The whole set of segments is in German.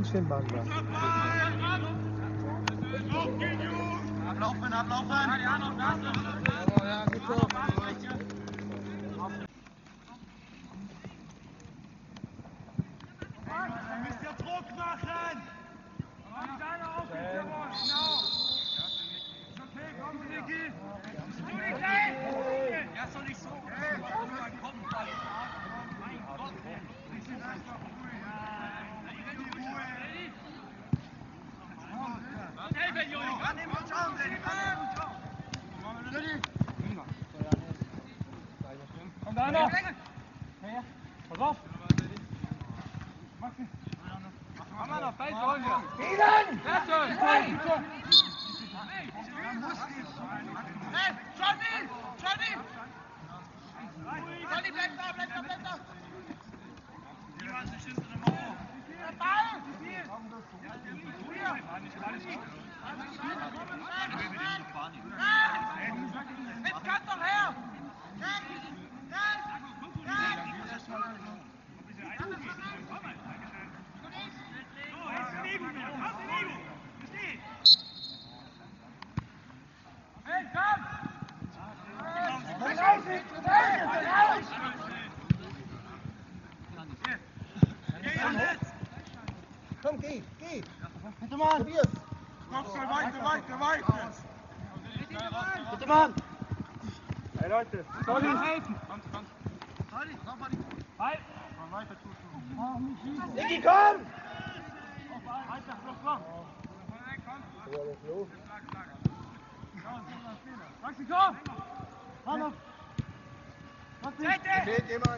kein Schienbein da. Ablaufen, ablaufen! Ja, gut so. Ihr müsst ja Druck machen! Ja, soll nicht so. Kommt einer! Pass auf! Komm mal noch, Feld wollen wir! Gehen! Sehr schön! Hey, Johnny! Johnny! Johnny, bleib da, bleib da, bleib da! Die waren sich hinten im Mauer. Der Ball! Jetzt kommt doch her! Hey, komm! Komm, geh! Bitte, Mann! Probier's! Weiter! Bitte, Mann! Hey Leute, soll ich helfen? Halt! Niki, komm! Maxi, komm! Hallo! Seite! Fehlt jemand?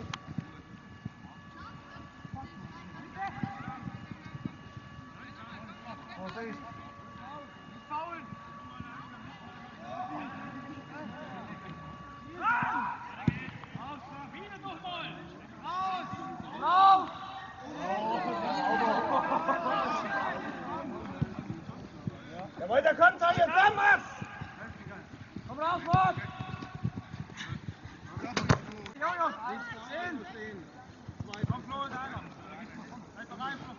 Faulen! Wieder nochmal! Raus! Raus! Jawohl, da kommt er jetzt! Sambas! Komm raus, Marc! Jonas! Stehen! Komm, Flo, ist einer! Bleib bereit, Flo!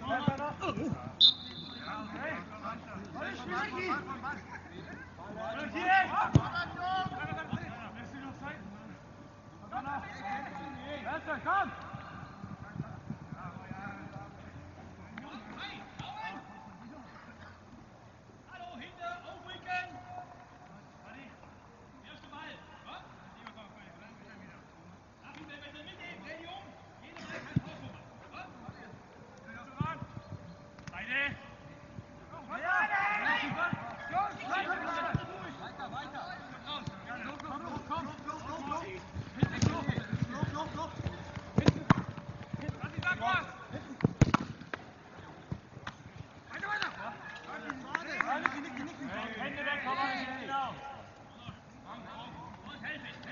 Komm! Hallo, hinter, aufrücken! Erste Ball! Nach hinter, bitte mitnehmen, dreh die um! Jeder Ball kann Tor machen! Beide! Hände weg, komm mal, genau! Und helfe ich,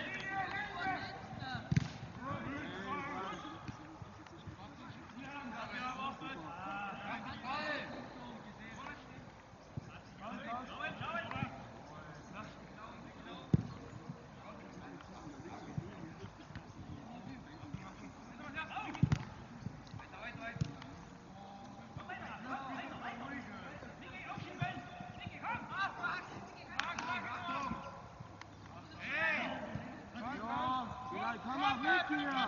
Komm auch mit hier!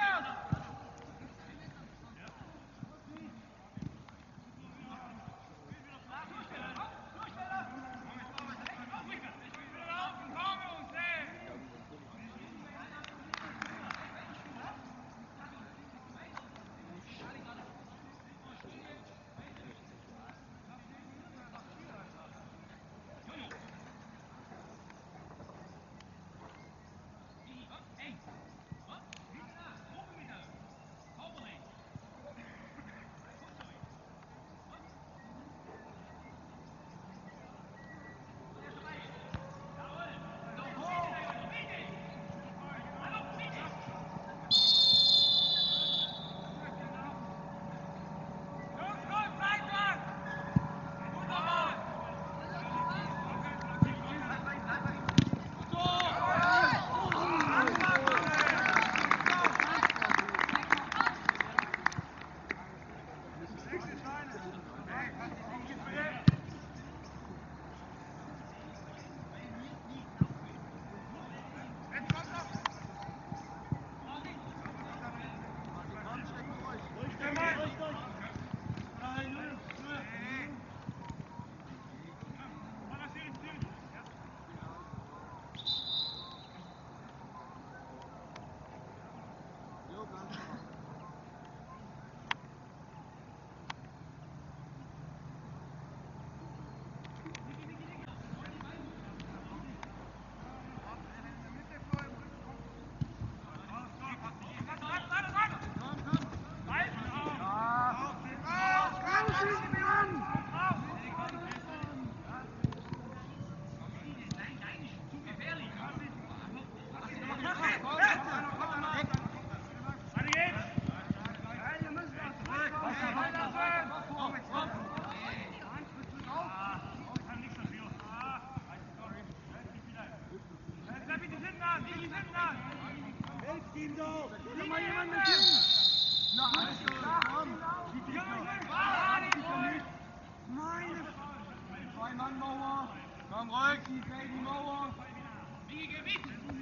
Komm ruhig, die Mauer! Wie Gewicht!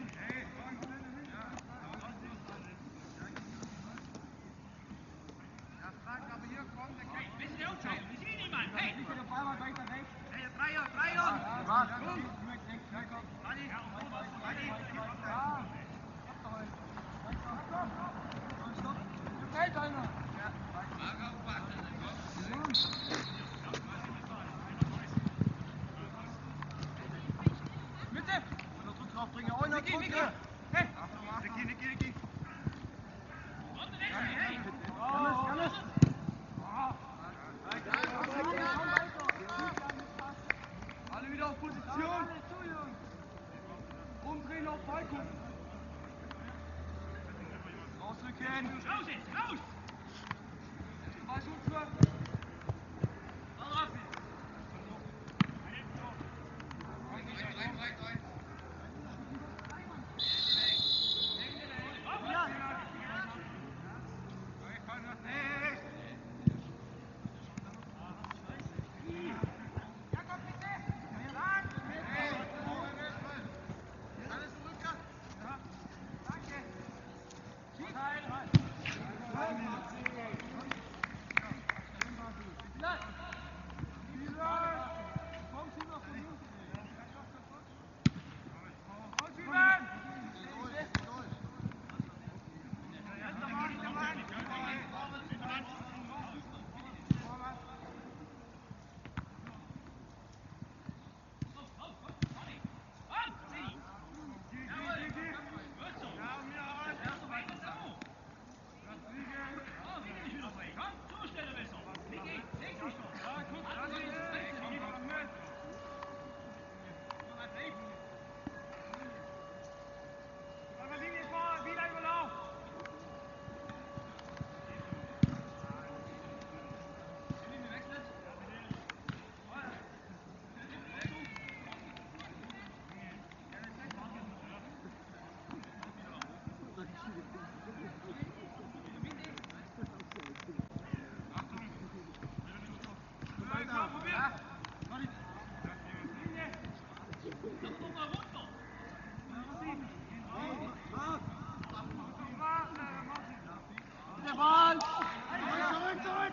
Hey, bisschen der Outside, wir sehen niemand! Hey! Dreier! Was? Fällt einer! Mitte! Oder Druck draufbringen, auch noch Druck! Hey! Niki! Jannis! Alle wieder auf Position! Umdrehen auf Ballkunden! Rausrücken! Raus jetzt, raus! Ballschutzer! der Ball! Zurück, zurück!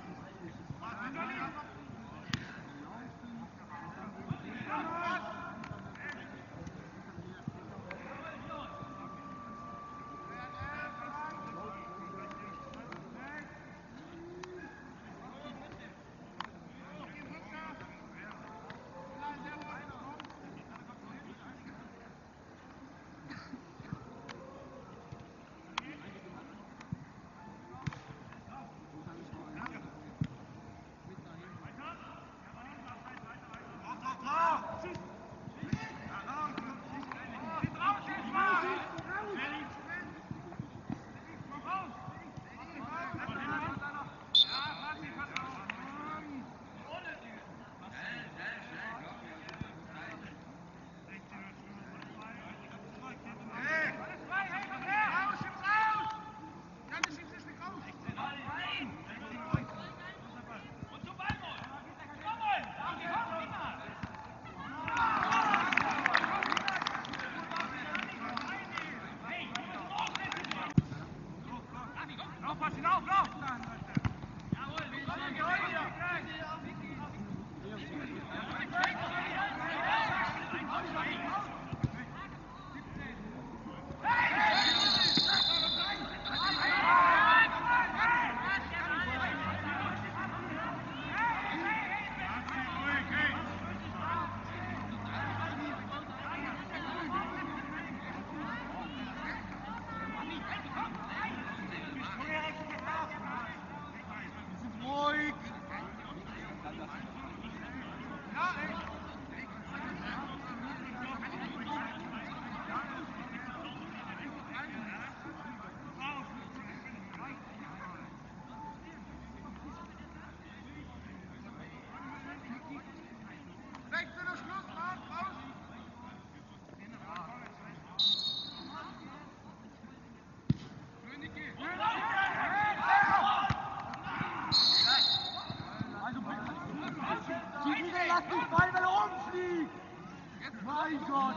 Mein Gott!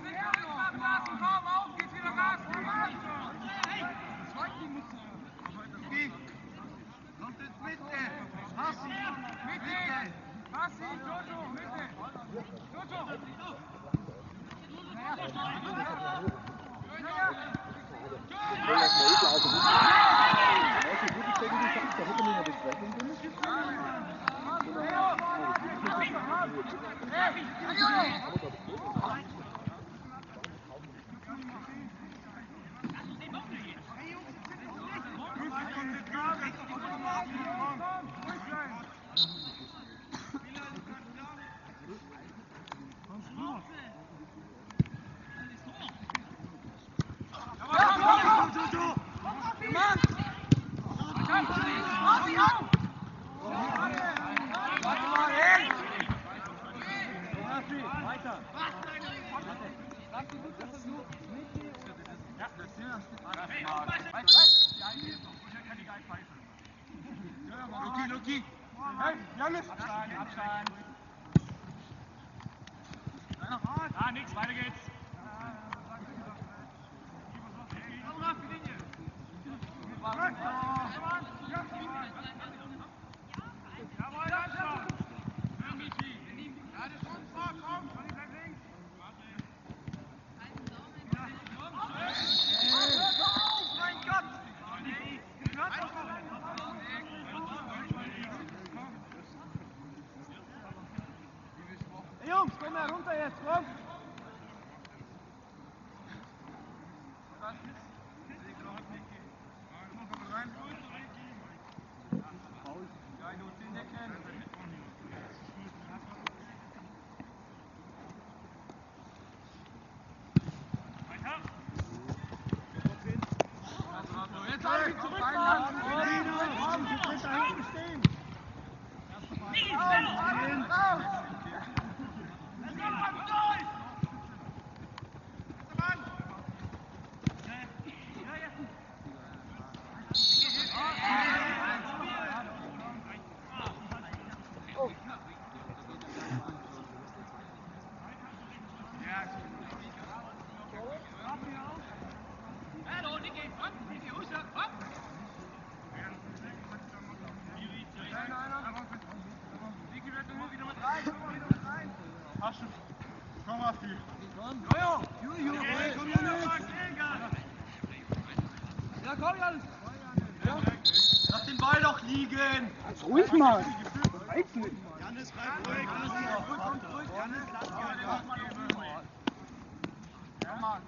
Komm, auf geht's wieder Gas! Kommt ins Mitte! Passi! Mitte! Passi, Jojo, Mitte! Jojo! Luki! Hey, Janis! Abstand! Ah, nix, weiter geht's! Hey Jungs, komm her runter jetzt, komm! Ja, du 10 Decken. Jetzt alle zurück, Mann! Komm, du bist da hinten stehen! Raus! Let's go, liegen! Ganz ruhig mal! Das reizt nicht! Janis, bleib ruhig! Janis, lass ihn! Ja, Mann.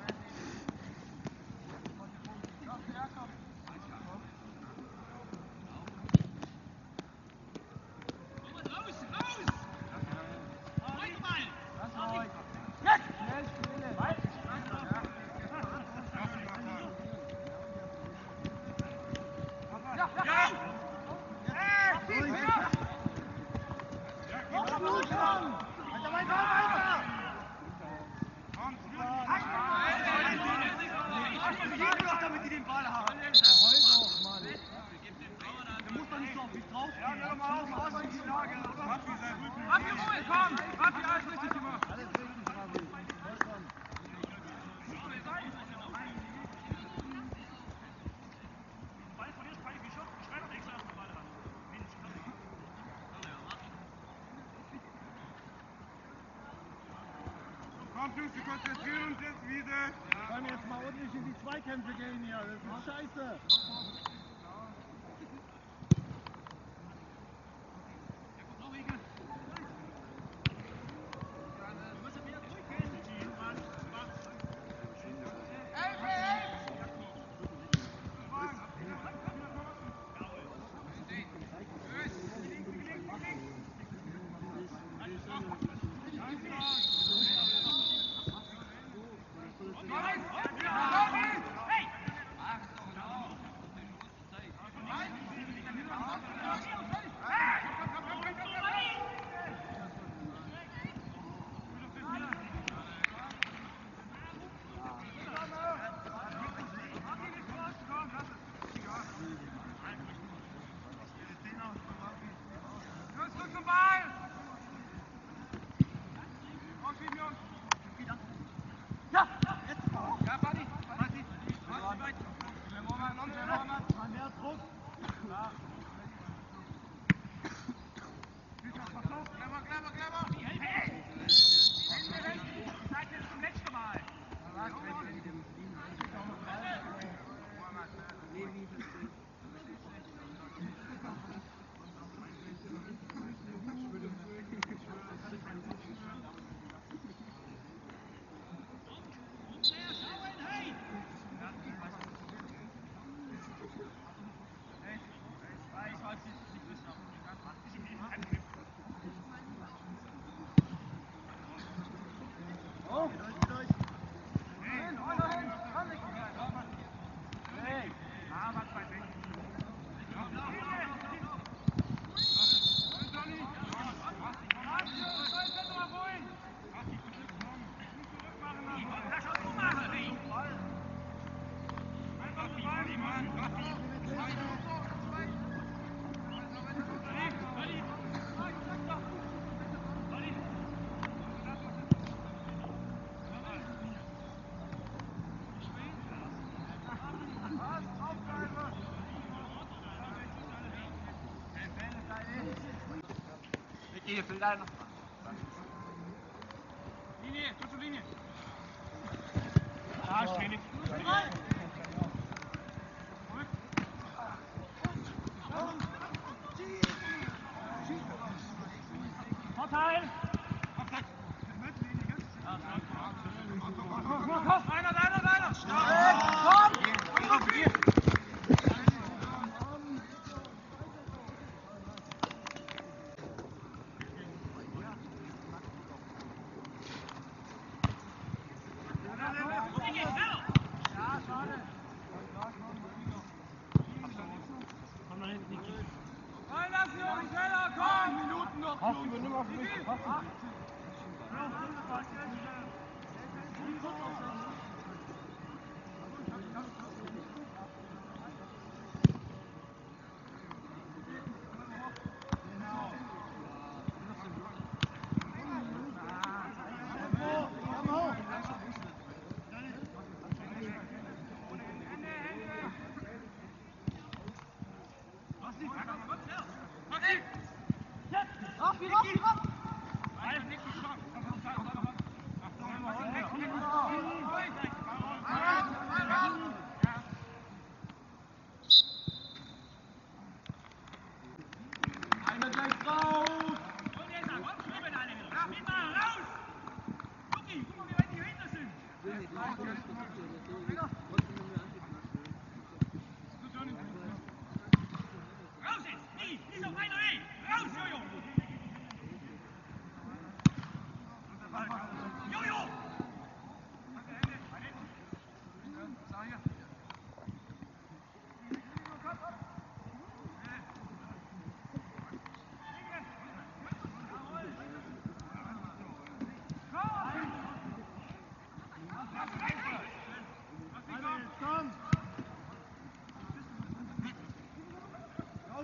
Damit die den Ball haben. Heul doch, Mann. Der muss doch nicht so auf mich drauf. Ja, geh doch mal auf, raus in die Lage. Raffi, sei ruhig. Raffi, ruhig, komm! Raffi, alles richtig gemacht. Alles richtig, Raffi. Vollkommen. Komm, Jungs, wir konzentrieren uns jetzt wieder. Wir können jetzt mal ordentlich in die Zweikämpfe gehen hier. Das ist scheiße. Hier, für deine. Linie, du zur Linie. Ja, Schwierig. Vorteil! Einer! Komm! Reinlassen, Jungs, schneller, komm! Minuten noch, Raffi, übernimm auf mich. Raffi.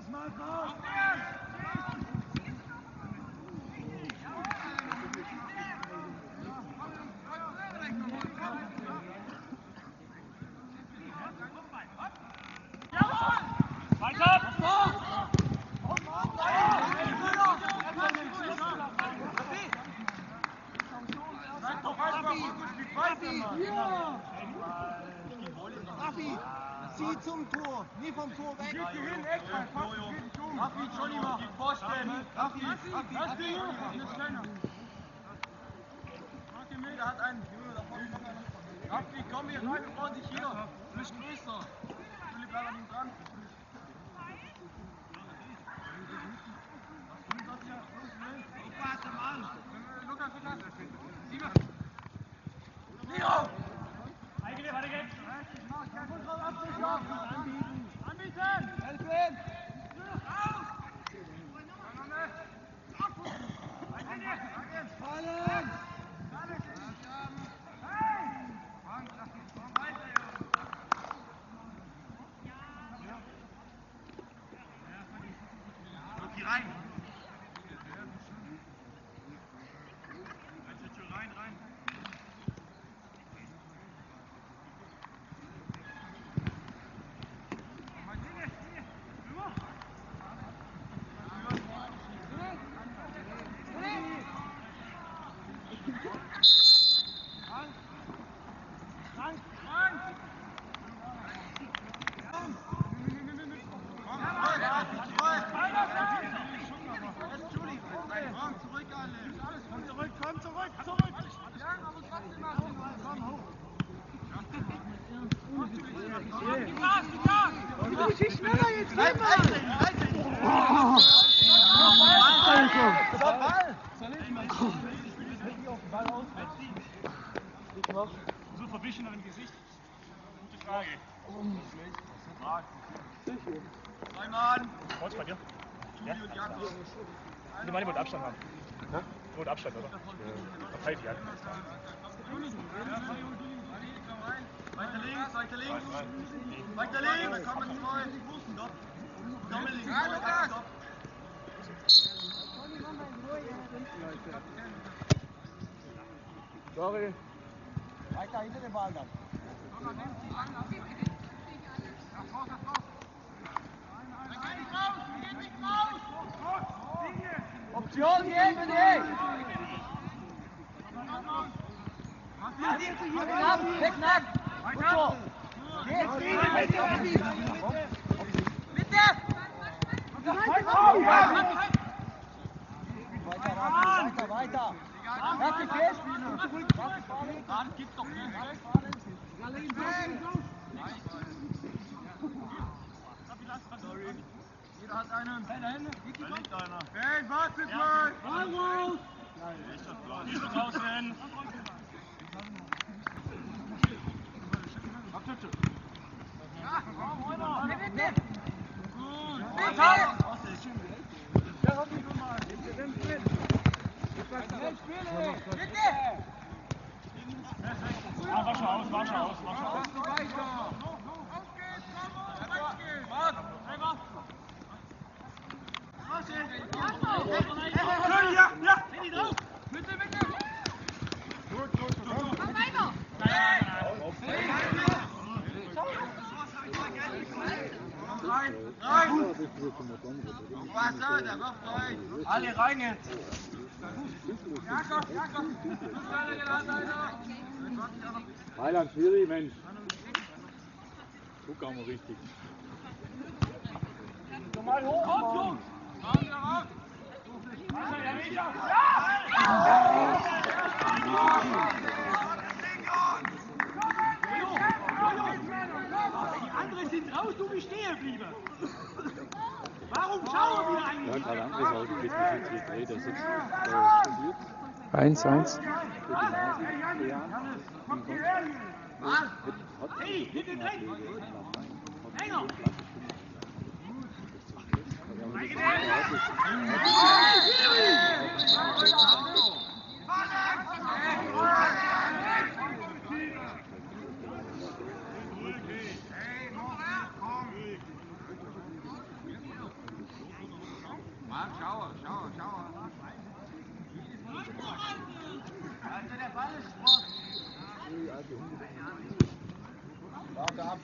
Mal raus! Raffi, zieh zum Tor, nie vom Tor weg. Geh hin, Eckball, pass, geh dich um. Raffi, Johnny mal. Vorstellen. Raffi, lass den Junge. Das ist kleiner. Mach den mit, der hat einen. Raffi, komm hier rein, wir brauchen dich hier. Du bist größer. Philipp, bleib an ihm dran. Lukas. Leo! Eigene, warte jetzt! Anbieten! Helfen! Fallen! Geh rein! Rein! Komm zurück! Du bist schneller jetzt, Ball! So verwischen im Gesicht? Gute Frage. Einmal! Was bei dir? Ja? Die wollen Abstand haben. Ja? Die wollen Abstand, oder? Ja. Verteilt die an. Weiter links! Da kommen zwei! Doppel links! Sorry. Weiter hinter den Ball dann. Option geben nicht! Wegnack! Jetzt! Bitte! Weiter! Lass dich fest! Dann gibt's doch nicht! Jeder hat einen. Da liegt einer. Hey, wartet mal! Ball raus! Hier draußen! Abtütze! Ja, komm, bitte! Gut! Bitte! Wasch aus! Ja! Bitte! Gut! Komm weiter! Rein! Wasser, der macht rein! Alle rein jetzt! Jakob! Heiland, Schiri, Mensch. Guck auch mal richtig. Mal hoch! Komm wieder raus! Die anderen sind raus, du bist stehen geblieben. Warum schauen wir wieder eigentlich? Ja, Karl Andres auch, die Schiedsrichter, der sitzt studiert. 1-1. Hey, hinten drin! Enger! Schauer. Also der Ball ist Sport. Warte ab.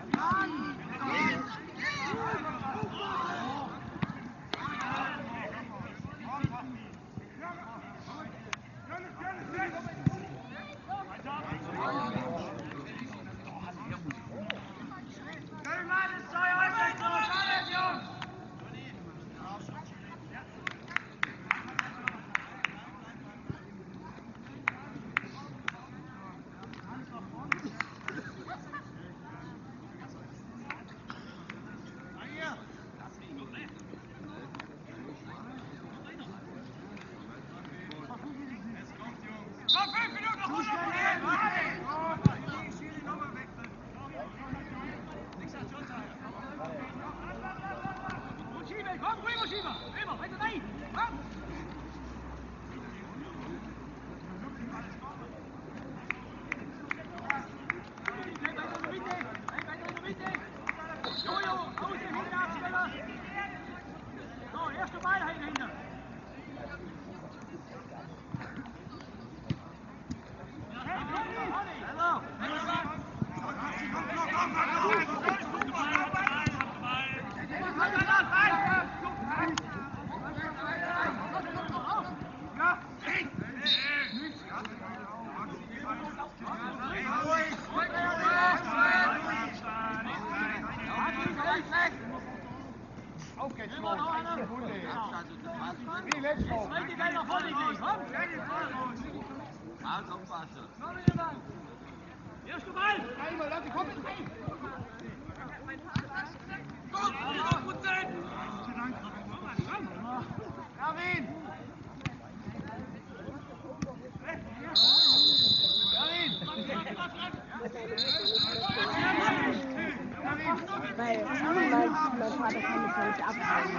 Weil mein Vater kann mich nicht abhalten.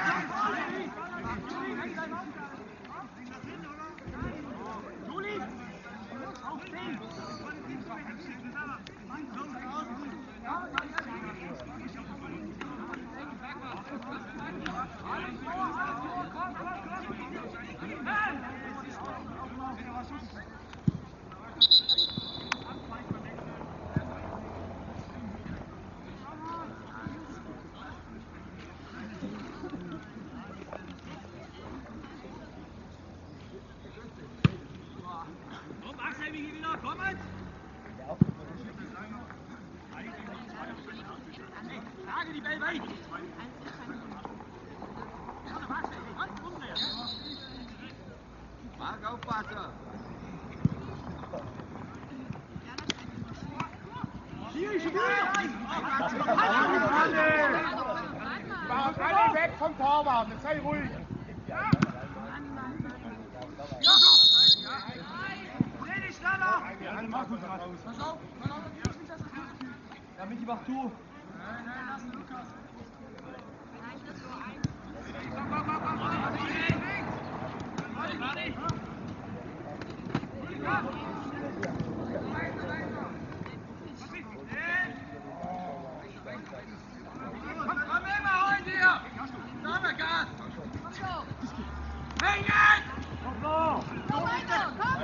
Juli, auf 10. Lage die Bälle weit! Marc, aufpassen! Hier, schon wieder! Alle weg vom Torwart, jetzt sei ruhig. Dreh dich schneller! Alle Markus raus. Pass auf! Ja, Michi, mach du. Nein, lass den Lukas. Komm immer, hol dir! Sag mal Gas! Hey, jetzt! Komm weiter, komm!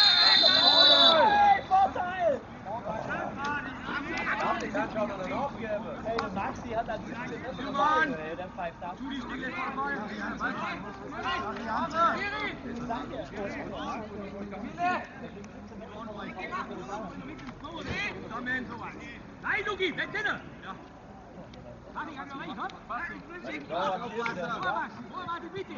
Hey, Vorteil! Hey, Maxi hat ein bisschen besser Mann! der pfeift ab. Tu die Dinge vorbei! Nein, Luki, weg hinten! Ja. Mach ich einfach rein, komm! Warte, bitte!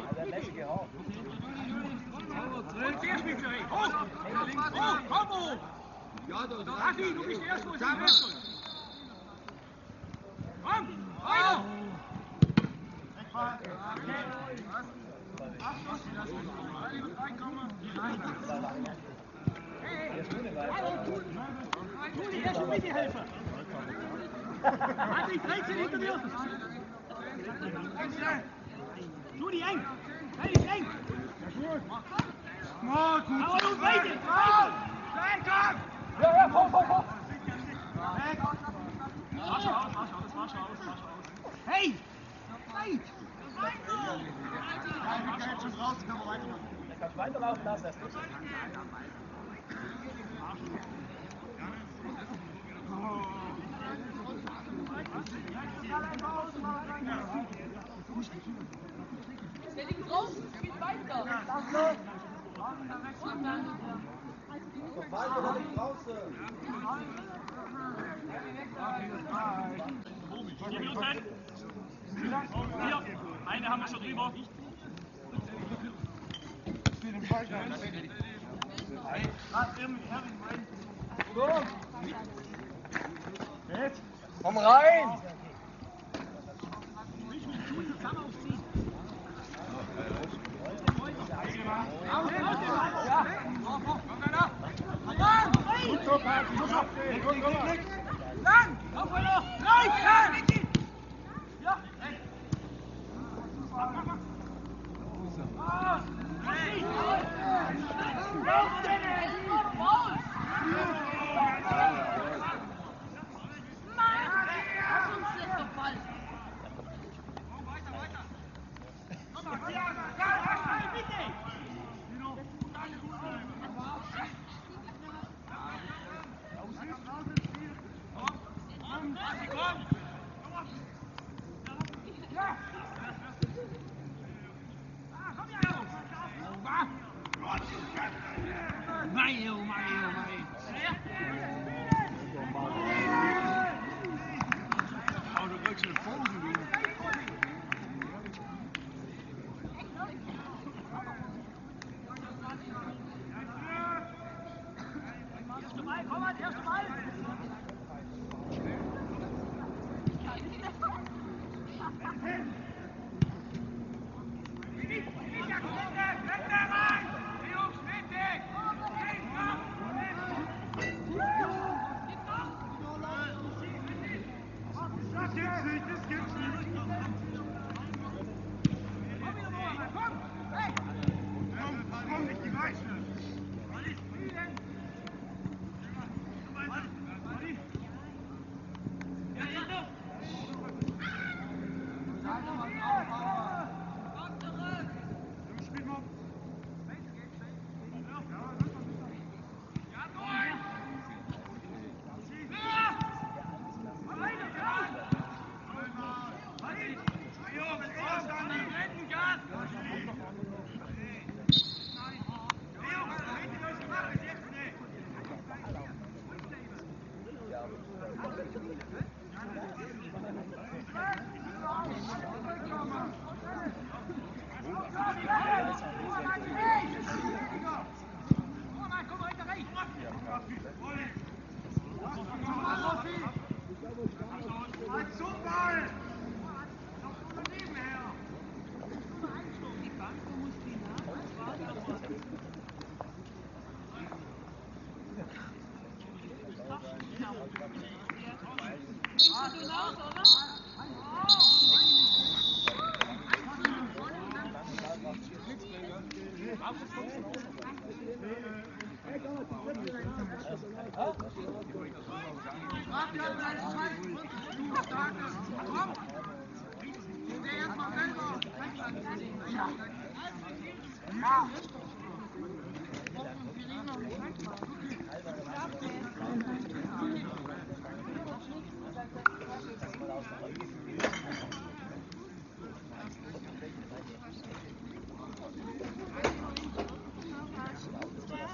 Und der spielt rein! Hoch! Komm hoch! Ja, da Raffi, du bist der Erste, wo es hinwechselt! Komm! Weiter! Juli, erst mit dir helfen! Patrick, 13 hinter dir! Juli, eng! Felix, eng! Na gut. Aber nun weiter! Weg! Ja, komm. Hey! Weit! jetzt schon raus, können wir weitermachen. Er kann weiterlaufen lassen, das ist gut. Der liegt draußen, spielt weiter. Weiter, da liegt draußen. 4 Minuten. 4. Eine haben wir schon drüber. Komm rein!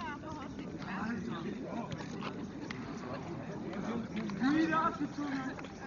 Wieder abgezogen.